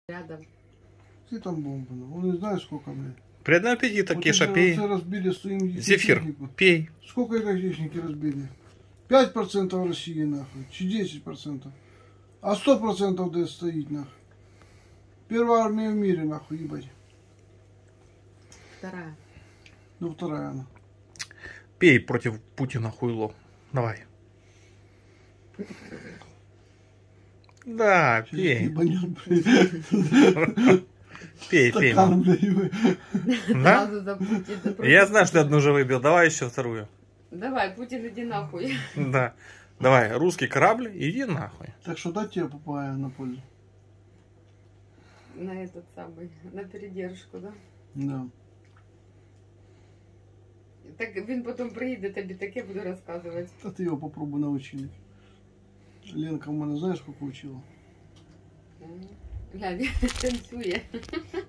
Рядом. Ты там бомба, ну. Он не знает сколько, блядь. Приятного аппетита, Вот Кеша, это пей. разбили своим Зефир, технику. пей. Сколько это техники разбили? 5% России, нахуй. Чи 10%. А 100% где стоит, нахуй. Первая армия в мире, нахуй, ебать. Вторая. Ну, вторая она. Пей против Путина, хуйло. Давай. Да, Сейчас пей. ебанет, блядь. Пей, пей. Стакан, мам. блядь, ебать. Да? Сразу за Путина. Я знаю, что ты одну уже выбил. Давай еще вторую. Давай, Путин, иди нахуй. Да. Давай, русский корабль, иди нахуй. Так что дать тебе попая на пользу. На этот самый, на передержку, да? Да. Так він потім приїде, тобі таке буду розказувати. А ты его попробуй научили. Ленка у меня знаешь, сколько учила? Глянь, танцює.